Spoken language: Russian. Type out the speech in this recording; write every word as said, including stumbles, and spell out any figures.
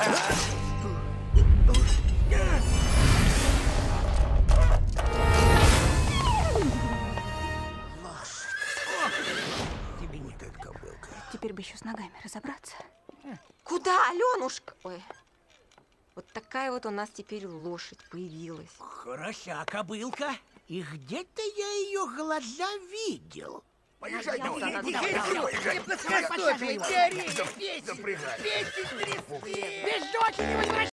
Теперь бы еще с ногами разобраться. Куда, Аленушка? Ой, вот такая вот у нас теперь лошадь появилась. Хороша кобылка. И где-то я ее глаза видел. Поезжай, Надо, давай, надо, поезжай, надо, давай, поезжай. Господи, Запрягай. без дочери возвращайся.